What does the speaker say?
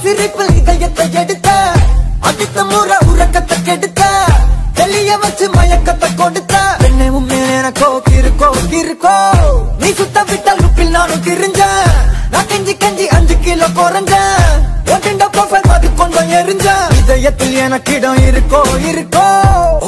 சிரிப்பில் இதயத்தை எடுத்த அடுத்த முறை உறக்கத்தை கெடுத்த தெளிய வச்சு மயக்கத்தை கொடுத்த பெண்ணை உண்மையில எனக்கோ இருக்கோ நீ சுத்த விட்டால் லுப்பில் நானும் திரிஞ்சேன் நான் கெஞ்சி 5 கிலோ குறைஞ்சேன் ஒன்றிண்ட ப்ரொஃபைல் மது கொண்டு எரிஞ்சேன் இதயத்தில் எனக்கு இடம் இருக்கோ